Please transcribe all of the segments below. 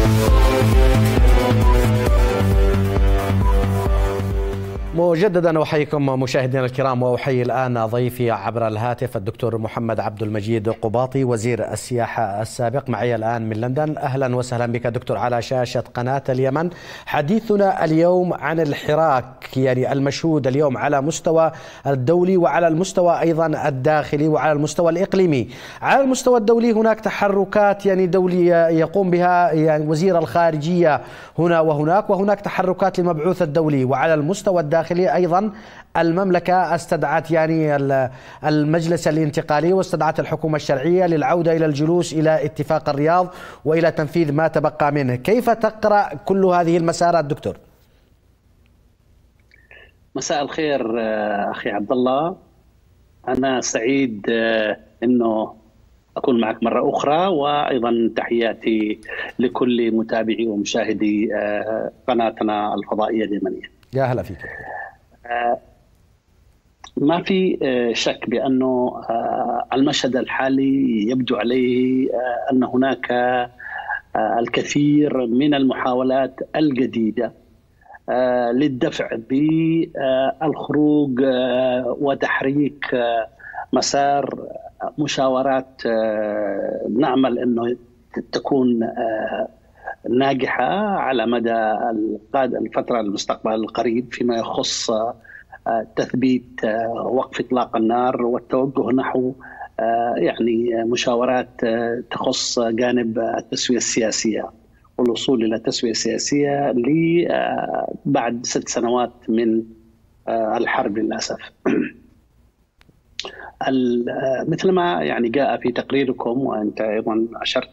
مجددا أحييكم مشاهدينا الكرام، وأحيي الآن ضيفي عبر الهاتف الدكتور محمد عبد المجيد قباطي وزير السياحة السابق، معي الآن من لندن. أهلا وسهلا بك دكتور على شاشة قناة اليمن. حديثنا اليوم عن الحراك المشهود اليوم على مستوى الدولي وعلى المستوى أيضا الداخلي وعلى المستوى الإقليمي. على المستوى الدولي هناك تحركات دولية يقوم بها وزير الخارجية هنا وهناك، وهناك تحركات للمبعوث الدولي. وعلى المستوى الداخلي أيضا المملكة استدعت المجلس الانتقالي واستدعت الحكومة الشرعية للعودة إلى الجلوس إلى اتفاق الرياض وإلى تنفيذ ما تبقى منه. كيف تقرأ كل هذه المسارات دكتور؟ مساء الخير أخي عبد الله، أنا سعيد أنه أكون معك مرة أخرى، وأيضا تحياتي لكل متابعي ومشاهدي قناتنا الفضائية اليمنية. يا هلا فيك. ما في شك بأنه المشهد الحالي يبدو عليه أن هناك الكثير من المحاولات الجديدة للدفع بالخروج وتحريك مسار مشاورات نأمل أنه تكون ناجحة على مدى الفترة المستقبل القريب فيما يخص تثبيت وقف إطلاق النار والتوجه نحو مشاورات تخص جانب التسوية السياسية والوصول إلى التسوية السياسية بعد 6 سنوات من الحرب للأسف. مثلما جاء في تقريركم وأنت أيضا أشرت،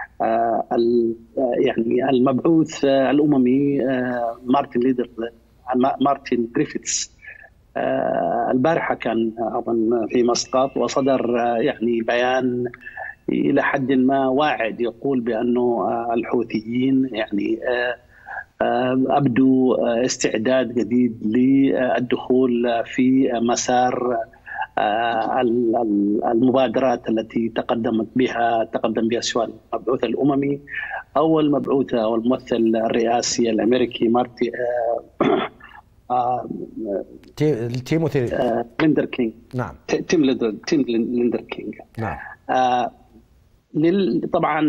المبعوث الأممي مارتن غريفيثس البارحة كان أظن في مسقط، وصدر بيان إلى حد ما واعد يقول بأنه الحوثيين أبدوا استعداد جديد للدخول في مسار المبادرات التي تقدم بها سواء المبعوث الأممي أو المبعوث أو الممثل الرئاسي الأمريكي مارتي تيموثي ليندر كينج. نعم، تيم ليندر كينج. نعم. طبعا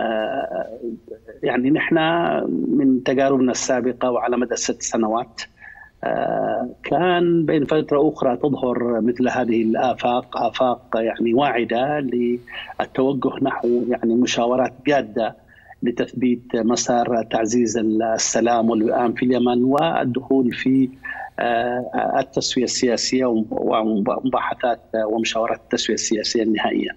نحن من تجاربنا السابقة وعلى مدى 6 سنوات كان بين فترة أخرى تظهر مثل هذه الآفاق، آفاق واعدة للتوجه نحو مشاورات جادة لتثبيت مسار تعزيز السلام والوئام في اليمن والدخول في التسوية السياسية ومباحثات ومشاورات التسوية السياسية النهائية.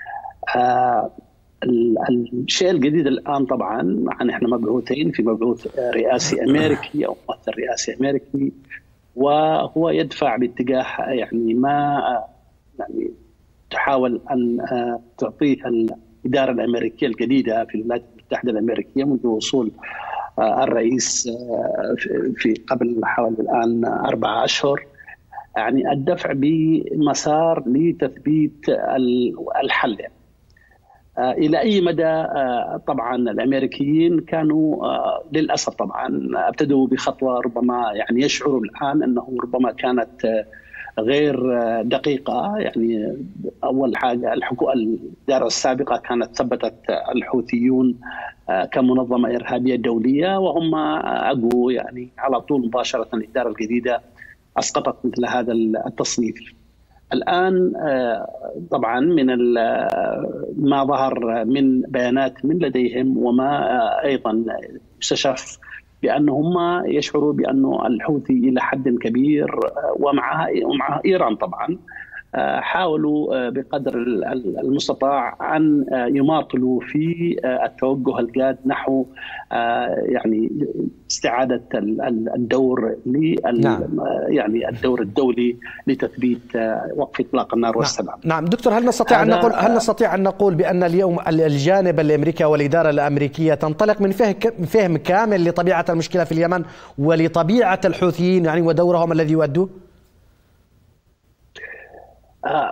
الشيء الجديد الآن طبعا احنا مبعوثين في مبعوث رئاسي أمريكي أو ممثل رئاسي أمريكي، وهو يدفع باتجاه ما تحاول أن تعطيه الإدارة الأمريكية الجديدة في الولايات المتحدة الأمريكية منذ وصول الرئيس في قبل حوالي الآن 4 أشهر، الدفع بمسار لتثبيت الحل. إلى أي مدى طبعا الأمريكيين كانوا للأسف طبعا ابتدوا بخطوة ربما يشعروا الآن أنه ربما كانت غير دقيقة. أول حاجة الإدارة السابقة كانت ثبتت الحوثيون كمنظمة إرهابية دولية، وهم أجوا على طول مباشرة الإدارة الجديدة أسقطت مثل هذا التصنيف. الآن طبعا من ما ظهر من بيانات من لديهم وما أيضا اكتشف بأنهم يشعروا بأنه الحوثي إلى حد كبير ومع إيران طبعا حاولوا بقدر المستطاع أن يماطلوا في التوجه الجاد نحو استعادة الدور الدور الدولي لتثبيت وقف إطلاق النار والسلام. نعم دكتور، هل نستطيع أن نقول بأن اليوم الجانب الأمريكي والإدارة الأمريكية تنطلق من فهم كامل لطبيعة المشكلة في اليمن ولطبيعة الحوثيين ودورهم الذي يؤدوه؟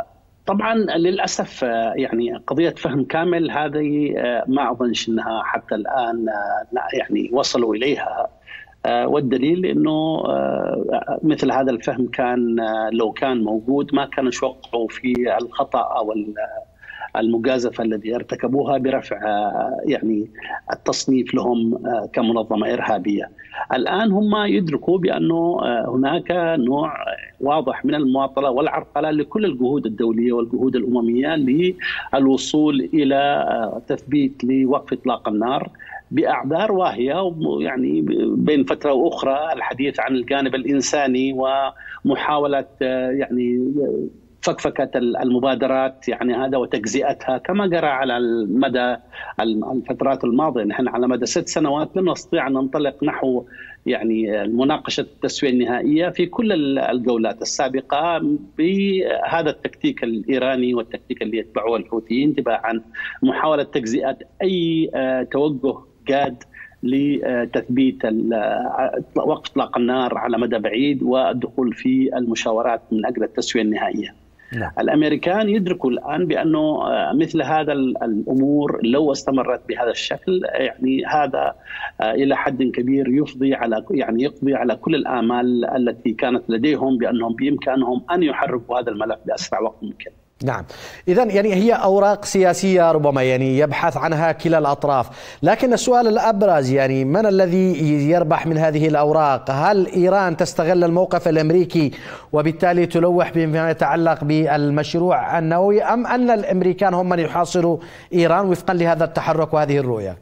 طبعا للاسف يعني قضيه فهم كامل هذه ما اظنش انها حتى الان يعني وصلوا اليها. والدليل انه مثل هذا الفهم كان لو كان موجود ما كانوا وقعوا في الخطا او المجازفه الذي ارتكبوها برفع يعني التصنيف لهم كمنظمه ارهابيه. الان هم يدركوا بانه هناك نوع واضح من المماطله والعرقله لكل الجهود الدوليه والجهود الامميه للوصول الى تثبيت لوقف اطلاق النار باعذار واهيه، يعني بين فتره واخرى الحديث عن الجانب الانساني ومحاوله يعني فكفكة المبادرات يعني هذا وتجزئتها كما جرى على مدى الفترات الماضية. نحن على مدى 6 سنوات لم نستطيع أن ننطلق نحو يعني مناقشة التسوية النهائية في كل الجولات السابقة بهذا التكتيك الإيراني والتكتيك اللي يتبعه الحوثيين تباعا محاولة تجزئة أي توجه جاد لتثبيت وقف اطلاق النار على مدى بعيد والدخول في المشاورات من اجل التسويه النهائيه. لا. الامريكان يدركوا الان بانه مثل هذا الامور لو استمرت بهذا الشكل يعني هذا الى حد كبير يقضي على كل الامال التي كانت لديهم بانهم بامكانهم ان يحركوا هذا الملف باسرع وقت ممكن. نعم، إذا يعني هي أوراق سياسية ربما يعني يبحث عنها كلا الأطراف، لكن السؤال الأبرز يعني من الذي يربح من هذه الأوراق؟ هل إيران تستغل الموقف الأمريكي وبالتالي تلوح بما يتعلق بالمشروع النووي، أم أن الأمريكان هم من يحاصروا إيران وفقا لهذا التحرك وهذه الرؤية؟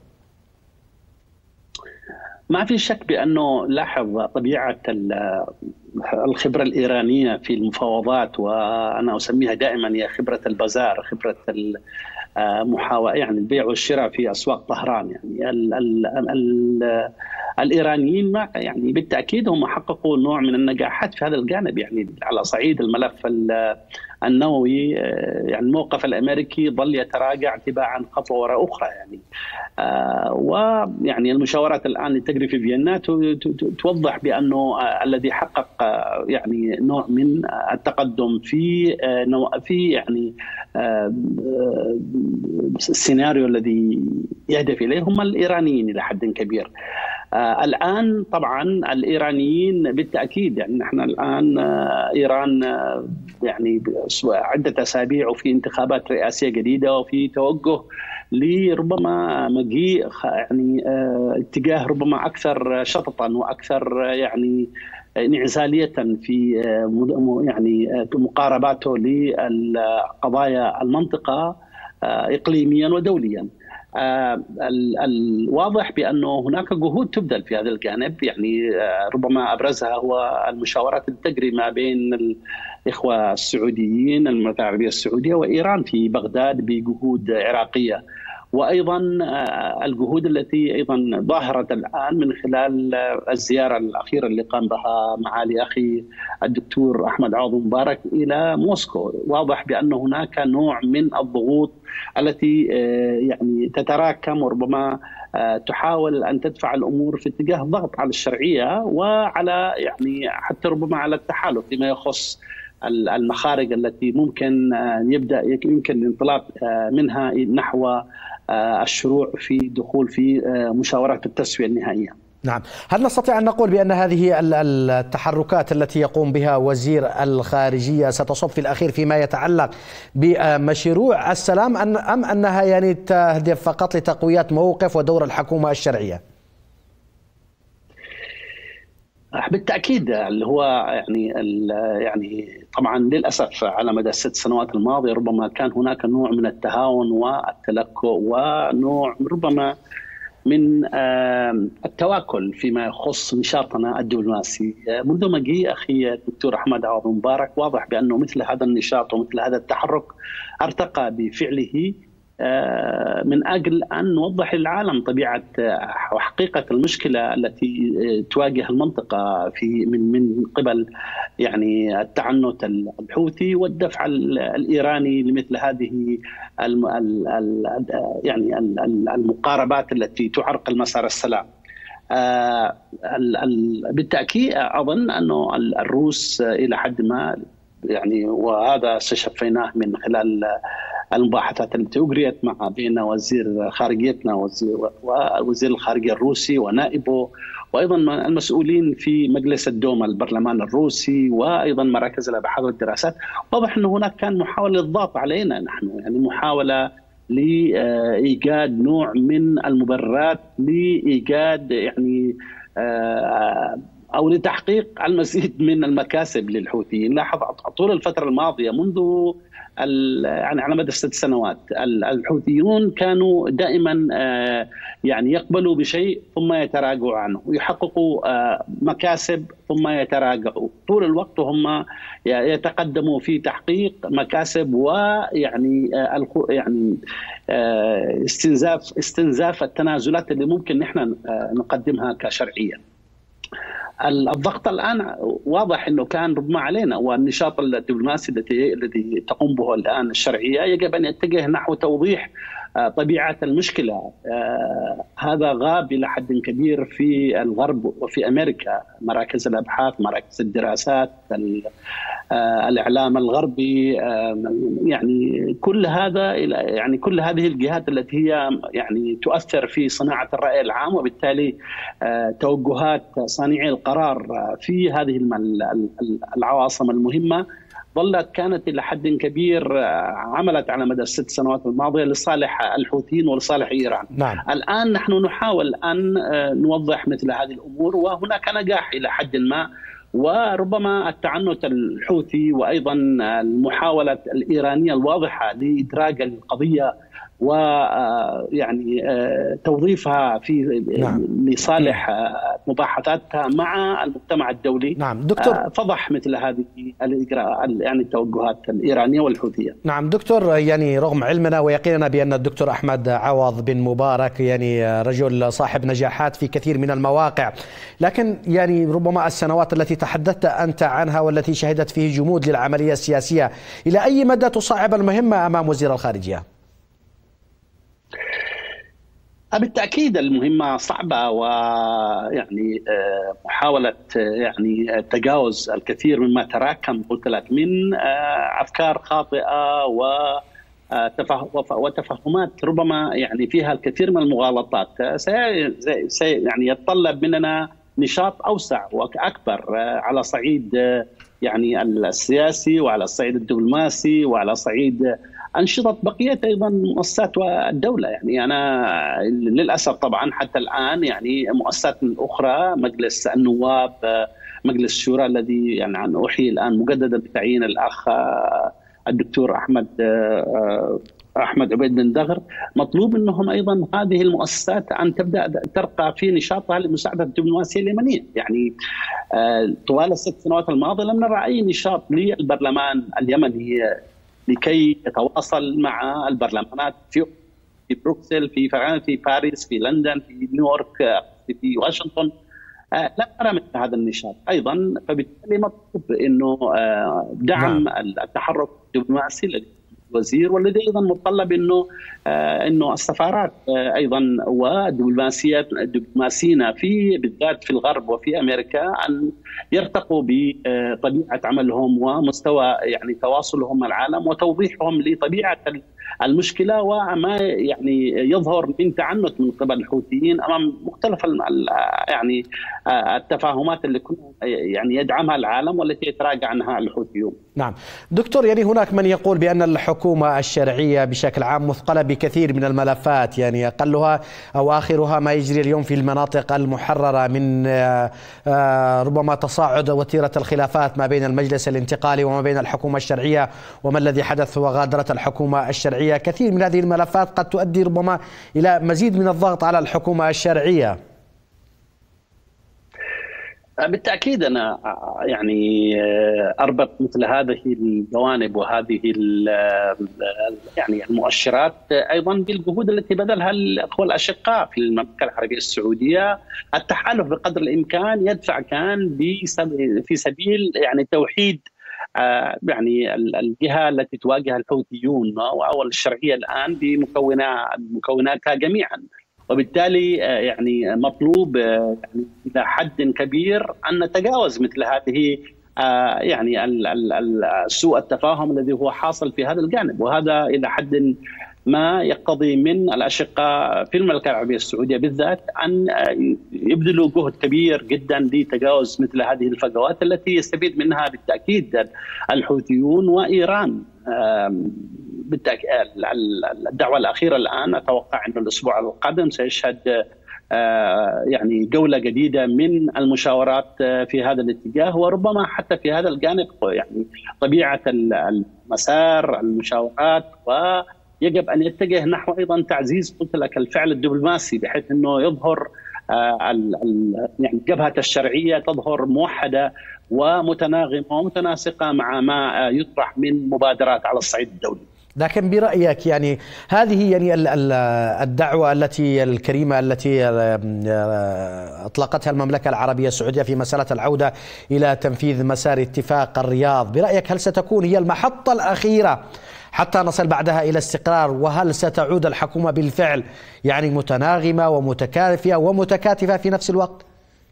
ما في شك بأنه لاحظ طبيعة الخبرة الإيرانية في المفاوضات، وأنا أسميها دائما هي خبرة البازار، خبرة المحاولة يعني البيع والشراء في أسواق طهران. يعني الإيرانيين يعني بالتأكيد هم حققوا نوع من النجاحات في هذا الجانب. يعني على صعيد الملف النووي يعني الموقف الأمريكي ظل يتراجع تباعا خطوة وراء أخرى. يعني ويعني المشاورات الآن اللي تجري في فيينا توضح بأنه الذي حقق يعني نوع من التقدم في يعني السيناريو الذي يهدف إليه هم الإيرانيين إلى حد كبير. الآن طبعا الإيرانيين بالتأكيد يعني نحن الآن إيران يعني عدة أسابيع وفي انتخابات رئاسية جديدة وفي توجه لربما مجيء يعني اتجاه ربما أكثر شططا وأكثر يعني انعزالية في يعني مقارباته للقضايا المنطقة إقليميا ودوليا. الواضح بأنه هناك جهود تبذل في هذا الجانب، يعني ربما أبرزها هو المشاورات اللي تجري ما بين الإخوة السعوديين المملكة العربية السعودية وإيران في بغداد بجهود عراقية، وأيضا الجهود التي أيضا ظاهرة الآن من خلال الزيارة الأخيرة اللي قام بها معالي أخي الدكتور أحمد عوض مبارك إلى موسكو. واضح بأن هناك نوع من الضغوط التي يعني تتراكم وربما تحاول أن تدفع الأمور في اتجاه ضغط على الشرعية وعلى يعني حتى ربما على التحالف فيما يخص المخارج التي يمكن الانطلاق منها نحو الشروع في دخول في مشاورات التسوية النهائية. نعم، هل نستطيع أن نقول بأن هذه التحركات التي يقوم بها وزير الخارجية ستصب في الأخير فيما يتعلق بمشروع السلام أم أنها يعني تهدف فقط لتقوية موقف ودور الحكومة الشرعية؟ بالتأكيد اللي هو يعني طبعا للأسف على مدى 6 سنوات الماضية ربما كان هناك نوع من التهاون والتلكؤ ونوع ربما من التواكل فيما يخص نشاطنا الدبلوماسي. منذ مجيء أخي الدكتور أحمد عوض مبارك واضح بأنه مثل هذا النشاط ومثل هذا التحرك ارتقى بفعله من أجل أن نوضح للعالم طبيعة وحقيقة المشكلة التي تواجه المنطقة من قبل يعني التعنت الحوثي والدفع الإيراني لمثل هذه يعني المقاربات التي تعرقل مسار السلام. بالتأكيد أظن أنه الروس إلى حد ما يعني وهذا استشفيناه من خلال المباحثات التي أجريت بين وزير خارجيتنا ووزير الخارجية الروسي ونائبه، وأيضا المسؤولين في مجلس الدوما البرلمان الروسي، وأيضا مراكز الأبحاث والدراسات. واضح أن هناك كان محاولة ضغط علينا نحن، يعني محاولة لإيجاد نوع من المبررات لإيجاد يعني أو لتحقيق المزيد من المكاسب للحوثيين. لاحظ طول الفترة الماضية منذ يعني على مدى 6 سنوات الحوثيون كانوا دائما يعني يقبلوا بشيء ثم يتراجعوا عنه، ويحققوا مكاسب ثم يتراجعوا طول الوقت، وهم يتقدموا في تحقيق مكاسب ويعني يعني استنزاف التنازلات اللي ممكن نحن نقدمها كشرعية. الضغط الآن واضح أنه كان ربما علينا، والنشاط الدبلوماسي الذي تقوم به الآن الشرعية يجب أن يتجه نحو توضيح طبيعة المشكلة. هذا غاب إلى حد كبير في الغرب وفي أمريكا، مراكز الأبحاث، مراكز الدراسات، الإعلام الغربي، يعني كل هذا، يعني كل هذه الجهات التي هي يعني تؤثر في صناعة الرأي العام، وبالتالي توجهات صانعي القرار في هذه العواصم المهمة كانت إلى حد كبير عملت على مدى 6 سنوات الماضية لصالح الحوثيين ولصالح إيران. نعم. الآن نحن نحاول أن نوضح مثل هذه الأمور، وهناك نجاح إلى حد ما، وربما التعنت الحوثي وأيضا المحاولة الإيرانية الواضحة لإدراج القضية ويعني توظيفها في لصالح مباحثاتها مع المجتمع الدولي. نعم دكتور، فضح مثل هذه الإجراء يعني التوجهات الإيرانية والحوثية. نعم دكتور، يعني رغم علمنا ويقيننا بأن الدكتور أحمد عوض بن مبارك يعني رجل صاحب نجاحات في كثير من المواقع، لكن يعني ربما السنوات التي تحدثت أنت عنها والتي شهدت فيه جمود للعملية السياسية، إلى أي مدى تصعب المهمة أمام وزير الخارجية؟ بالتأكيد المهمة صعبة، ويعني محاولة يعني تجاوز الكثير مما تراكم قلت لك من أفكار خاطئة وتفهمات ربما يعني فيها الكثير من المغالطات، يعني يتطلب مننا نشاط أوسع وأكبر على صعيد يعني السياسي، وعلى الصعيد الدبلوماسي، وعلى صعيد أنشطة بقية أيضا مؤسسات الدولة. يعني أنا للأسف طبعا حتى الآن يعني مؤسسات أخرى، مجلس النواب، مجلس الشورى الذي يعني أحيي الآن مجددا بتعيين الأخ الدكتور أحمد عبيد بن دغر، مطلوب منهم أيضا هذه المؤسسات أن تبدأ ترقى في نشاطها لمساعدة الدبلوماسية اليمنية. يعني طوال 6 سنوات الماضية لم نرى أي نشاط للبرلمان اليمني لكي يتواصل مع البرلمانات في بروكسل، في فرنسا، في باريس، في لندن، في نيويورك، في واشنطن. لا نرى مثل هذا النشاط أيضا، فبالتالي مطلوب أنه دعم التحرك الدبلوماسي الوزير، والذي ايضا متطلب انه السفارات ايضا ودبلوماسينا في بالذات في الغرب وفي امريكا ان يرتقوا بطبيعه عملهم ومستوى يعني تواصلهم مع العالم وتوضيحهم لطبيعه المشكله وما يعني يظهر من تعنت من قبل الحوثيين امام مختلف يعني التفاهمات اللي كنا يعني يدعمها العالم والتي يتراجع عنها الحوثيون. نعم دكتور، يعني هناك من يقول بأن الحكومة الشرعية بشكل عام مثقلة بكثير من الملفات، يعني أقلها أو آخرها ما يجري اليوم في المناطق المحررة من ربما تصاعد وتيرة الخلافات ما بين المجلس الانتقالي وما بين الحكومة الشرعية وما الذي حدث وغادرت الحكومة الشرعية. كثير من هذه الملفات قد تؤدي ربما إلى مزيد من الضغط على الحكومة الشرعية. بالتأكيد أنا يعني أربط مثل هذه الجوانب وهذه يعني المؤشرات أيضا بالجهود التي بذلها الأخوة الأشقاء في المملكة العربية السعودية. التحالف بقدر الإمكان يدفع كان في سبيل يعني توحيد يعني الجهة التي تواجه الحوثيون أو الشرعية الآن بمكوناتها جميعا، وبالتالي يعني مطلوب يعني إلى حد كبير أن نتجاوز مثل هذه يعني سوء التفاهم الذي هو حاصل في هذا الجانب، وهذا إلى حد ما يقتضي من الأشقاء في المملكة العربية السعودية بالذات أن يبذلوا جهد كبير جدا لتجاوز مثل هذه الفجوات التي يستفيد منها بالتأكيد الحوثيون وإيران. بالتأكيد الدعوة الأخيرة الآن أتوقع أن الأسبوع القادم سيشهد يعني جولة جديدة من المشاورات في هذا الاتجاه، وربما حتى في هذا الجانب يعني طبيعة المسار المشاورات، ويجب أن يتجه نحو أيضا تعزيز قلت لك الفعل الدبلوماسي، بحيث أنه يظهر يعني جبهة الشرعية تظهر موحدة ومتناغمة ومتناسقة مع ما يطرح من مبادرات على الصعيد الدولي. لكن برأيك يعني هذه يعني الدعوة الكريمة التي أطلقتها المملكة العربية السعودية في مسألة العودة إلى تنفيذ مسار اتفاق الرياض، برأيك هل ستكون هي المحطة الأخيرة حتى نصل بعدها إلى استقرار؟ وهل ستعود الحكومة بالفعل يعني متناغمة ومتكافئة ومتكاتفة في نفس الوقت؟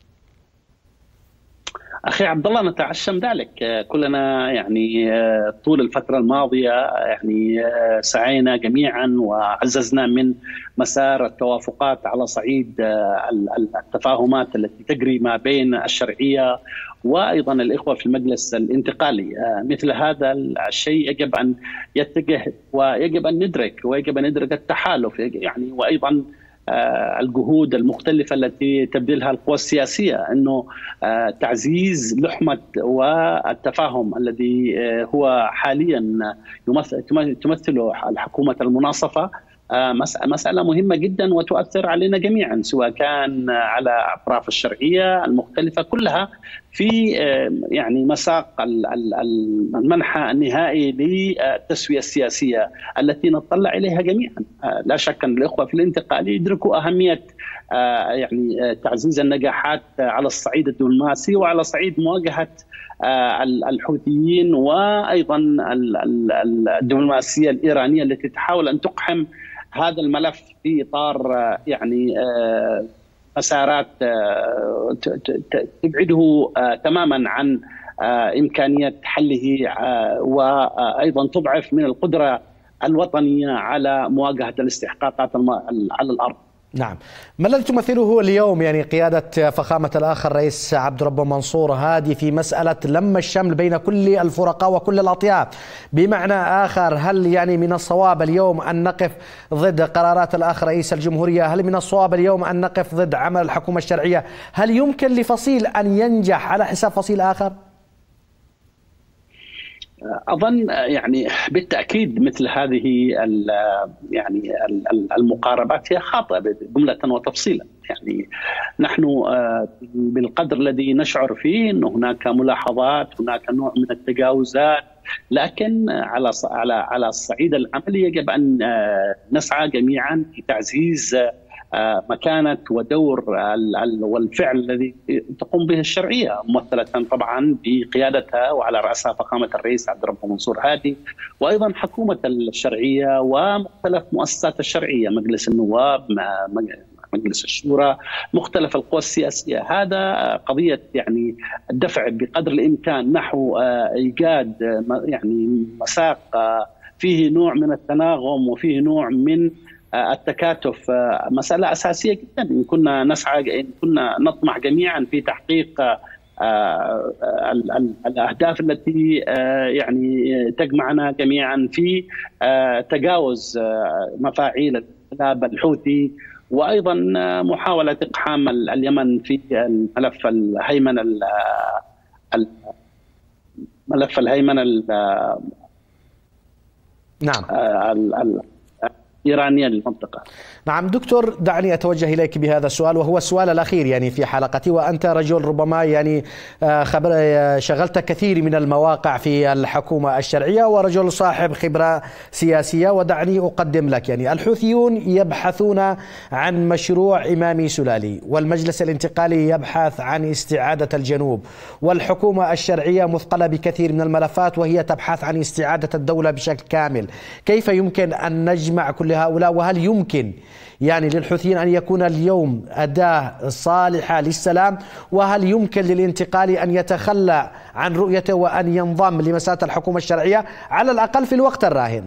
أخي عبد الله نتعشم ذلك كلنا، يعني طول الفترة الماضية يعني سعينا جميعا وعززنا من مسار التوافقات على صعيد التفاهمات التي تجري ما بين الشرعية وأيضا الإخوة في المجلس الانتقالي. مثل هذا الشيء يجب أن يتجه ويجب أن ندرك التحالف يعني، وأيضا الجهود المختلفة التي تبذلها القوى السياسية، أنه تعزيز لحمة والتفاهم الذي هو حاليا تمثله الحكومة المناصفة مسألة مهمة جدا وتؤثر علينا جميعا، سواء كان على أطراف الشرعية المختلفة كلها في يعني مساق المنحى النهائي للتسوية السياسية التي نتطلع إليها جميعا. لا شك أن الإخوة في الانتقال يدركوا أهمية يعني تعزيز النجاحات على الصعيد الدبلوماسي وعلى صعيد مواجهة الحوثيين، وأيضا الدبلوماسية الإيرانية التي تحاول أن تقحم هذا الملف في إطار يعني مسارات تبعده تماما عن إمكانية حله، وأيضا تضعف من القدرة الوطنية على مواجهة الاستحقاقات على الأرض. نعم، ما الذي تمثله اليوم يعني قيادة فخامة الأخ الرئيس عبد ربه منصور هادي في مسألة لم الشمل بين كل الفرقاء وكل الأطياف؟ بمعنى آخر، هل يعني من الصواب اليوم أن نقف ضد قرارات الأخ رئيس الجمهورية؟ هل من الصواب اليوم أن نقف ضد عمل الحكومة الشرعية؟ هل يمكن لفصيل أن ينجح على حساب فصيل آخر؟ أظن يعني بالتأكيد مثل هذه يعني المقاربات هي خاطئة جملة وتفصيلا. يعني نحن بالقدر الذي نشعر فيه أن هناك ملاحظات، هناك نوع من التجاوزات، لكن على الصعيد العملي يجب أن نسعى جميعا لتعزيز مكانة ودور والفعل الذي تقوم به الشرعية، ممثلة طبعا بقيادتها وعلى رأسها فخامة الرئيس عبد ربه منصور هادي، وأيضا حكومة الشرعية ومختلف مؤسسات الشرعية، مجلس النواب، مجلس الشورى، مختلف القوى السياسية. هذا قضية يعني الدفع بقدر الإمكان نحو إيجاد يعني مساق فيه نوع من التناغم وفيه نوع من التكاتف، مسألة أساسية جدا. إن كنا نسعى، إن كنا نطمح جميعا في تحقيق الأهداف التي يعني تجمعنا جميعا في تجاوز مفاعيل الانقلاب الحوثي، وأيضا محاولة إقحام اليمن في ملف الهيمنة نعم إيرانيا للمنطقة. نعم دكتور، دعني أتوجه إليك بهذا السؤال، وهو السؤال الأخير يعني في حلقتي، وأنت رجل ربما يعني شغلت كثير من المواقع في الحكومة الشرعية ورجل صاحب خبرة سياسية، ودعني أقدم لك يعني الحوثيون يبحثون عن مشروع إمامي سلالي، والمجلس الانتقالي يبحث عن استعادة الجنوب، والحكومة الشرعية مثقلة بكثير من الملفات وهي تبحث عن استعادة الدولة بشكل كامل. كيف يمكن أن نجمع كل هؤلاء؟ وهل يمكن يعني للحوثيين أن يكون اليوم أداة صالحة للسلام؟ وهل يمكن للانتقال أن يتخلى عن رؤيته وأن ينضم لمساله الحكومة الشرعية على الأقل في الوقت الراهن؟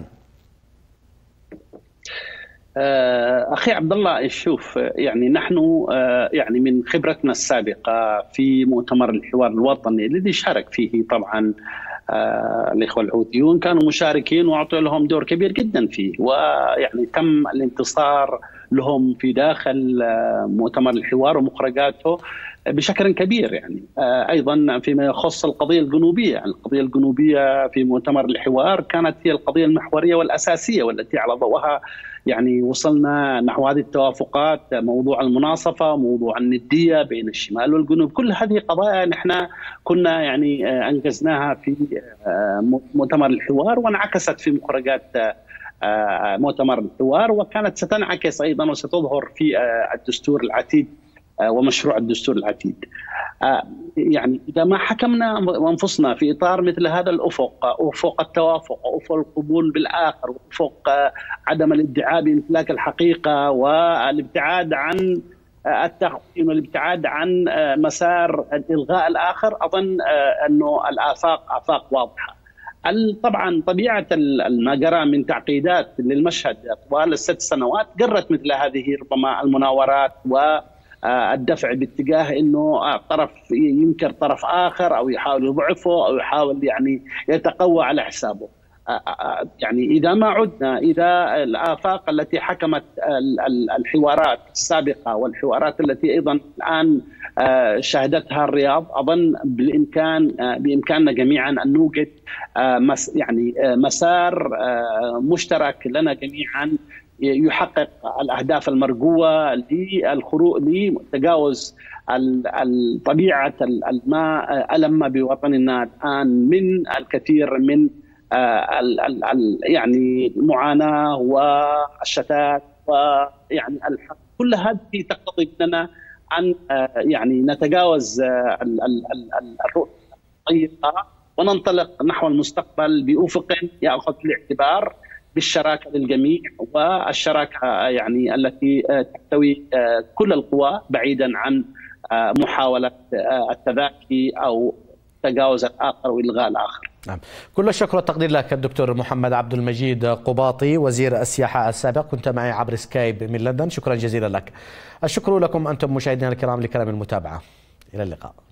أخي عبد الله، شوف، يعني نحن يعني من خبرتنا السابقة في مؤتمر الحوار الوطني الذي شارك فيه طبعا الإخوة الحوثيون، كانوا مشاركين وأعطوا لهم دور كبير جدا فيه، ويعني تم الانتصار لهم في داخل مؤتمر الحوار ومخرجاته بشكل كبير. يعني أيضا فيما يخص القضية الجنوبية، القضية الجنوبية في مؤتمر الحوار كانت هي القضية المحورية والأساسية والتي على ضوءها يعني وصلنا نحو هذه التوافقات. موضوع المناصفة، موضوع الندية بين الشمال والجنوب، كل هذه قضايا نحن كنا يعني أنجزناها في مؤتمر الحوار وانعكست في مخرجات مؤتمر الحوار، وكانت ستنعكس أيضا وستظهر في الدستور العتيد ومشروع الدستور العتيد. يعني إذا ما حكمنا أنفسنا في إطار مثل هذا الأفق، أفق التوافق، أفق القبول بالآخر، أفق عدم الادعاء بامتلاك الحقيقة والابتعاد عن التخطيط والابتعاد عن مسار الإلغاء الآخر، أظن أنه الآفاق آفاق واضحة. طبعا طبيعة ما جرى من تعقيدات للمشهد طوال الست سنوات جرت مثل هذه ربما المناورات والدفع باتجاه انه طرف ينكر طرف اخر او يحاول يضعفه او يحاول يعني يتقوى على حسابه. يعني اذا ما عدنا الى الآفاق التي حكمت الحوارات السابقة والحوارات التي ايضا الان شهدتها الرياض، اظن بامكاننا جميعا ان نوجد يعني مسار مشترك لنا جميعا يحقق الأهداف المرجوة لتجاوز طبيعة ما ألم بوطننا الآن من الكثير من يعني المعاناة والشتات ويعني الحق. كل هذه تقتضي مننا أن يعني نتجاوز الرؤية الضيقة وننطلق نحو المستقبل بأفق يأخذ بالاعتبار بالشراكة للجميع، والشراكة يعني التي تحتوي كل القوى بعيدا عن محاولة التذاكي أو تجاوز الآخر وإلغاء الآخر. نعم. كل الشكر والتقدير لك الدكتور محمد عبد المجيد قباطي وزير السياحة السابق، كنت معي عبر سكايب من لندن. شكرا جزيلا لك. الشكر لكم أنتم مشاهدينا الكرام لكرم المتابعة. إلى اللقاء.